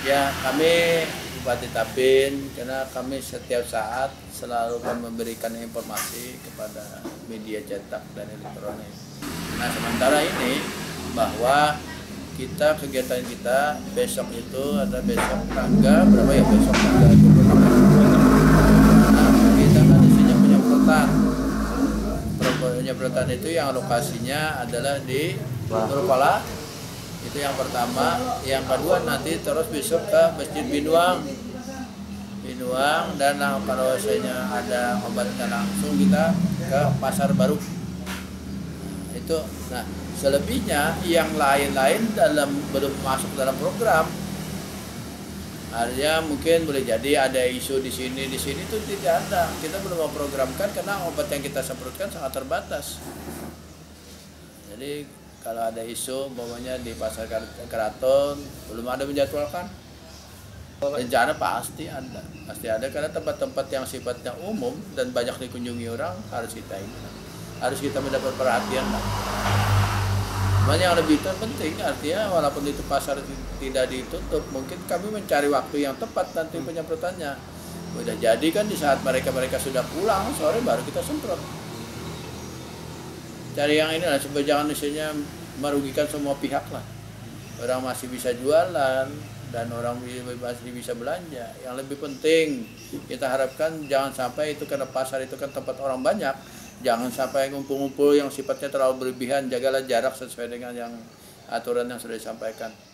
Ya, kami Bupati Tapin, karena kami setiap saat selalu memberikan informasi kepada media cetak dan elektronik. Nah, sementara ini bahwa kegiatan kita besok itu ada besok tanggal berapa ya, besok tanggal 26. Nah, kita kan isinya penyemprotan. Penyemprotan itu yang lokasinya adalah di Nurkala. Itu yang pertama. Yang kedua nanti terus besok ke Masjid Binuang, dan kalau misalnya ada obatnya langsung kita ke Pasar Baru. Itu. Nah, selebihnya yang lain-lain belum masuk dalam program. Artinya mungkin boleh jadi ada isu di sini itu tidak ada. Kita belum memprogramkan karena obat yang kita semprotkan sangat terbatas. Jadi kalau ada isu umpamanya di Pasar Keraton belum ada menjadwalkan. Rencana pasti ada karena tempat-tempat yang sifatnya umum dan banyak dikunjungi orang harus kita mendapat perhatian lah. Yang lebih penting artinya walaupun itu pasar tidak ditutup, mungkin kami mencari waktu yang tepat nanti penyemprotannya. Udah jadi kan di saat mereka sudah pulang sore baru kita semprot. Cari yang ini lah supaya jangan misalnya merugikan semua pihak lah. Orang masih bisa jualan dan orang masih bisa belanja. Yang lebih penting kita harapkan jangan sampai itu, karena pasar itu kan tempat orang banyak. Jangan sampai ngumpul-ngumpul yang sifatnya terlalu berlebihan. Jagalah jarak sesuai dengan yang aturan yang sudah disampaikan.